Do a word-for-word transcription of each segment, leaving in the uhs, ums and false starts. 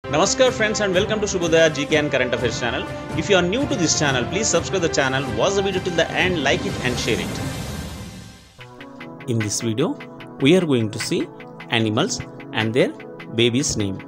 Namaskar friends and welcome to Shuboudhay G K and Current Affairs channel. If you are new to this channel, please subscribe the channel, watch the video till the end, like it and share it. In this video, we are going to see animals and their baby's name.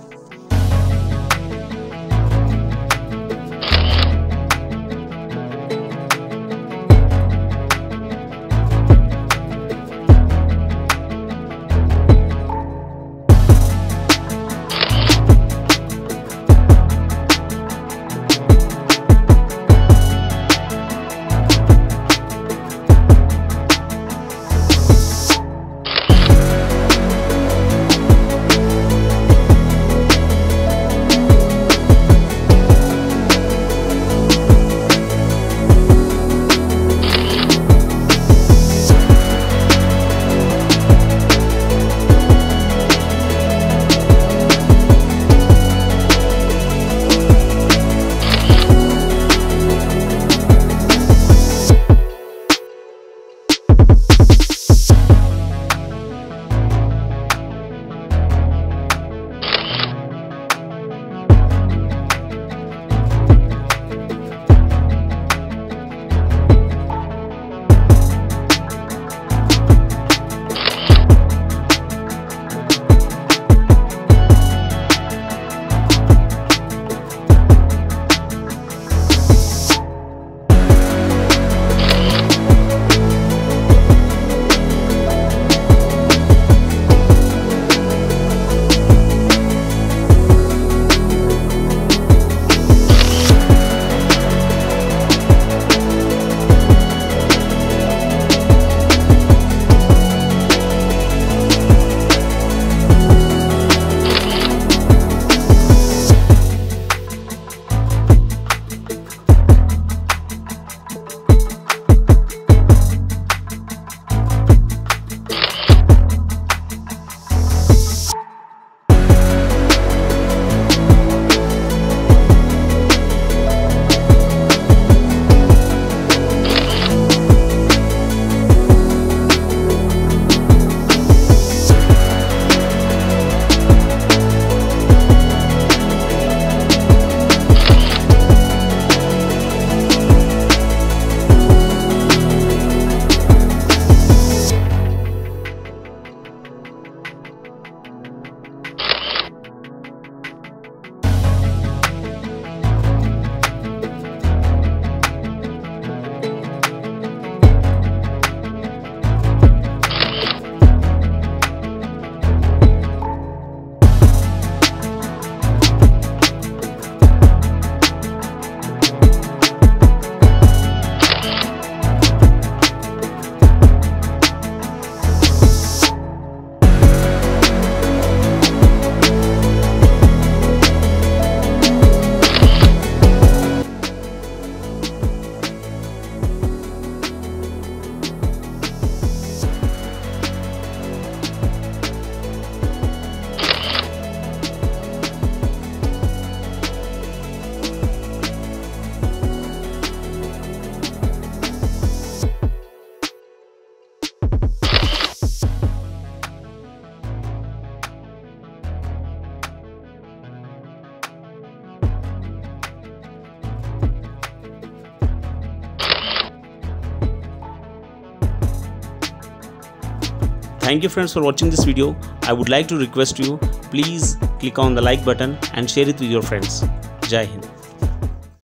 Thank you friends for watching this video. I would like to request you, please click on the like button and share it with your friends. Jai Hind.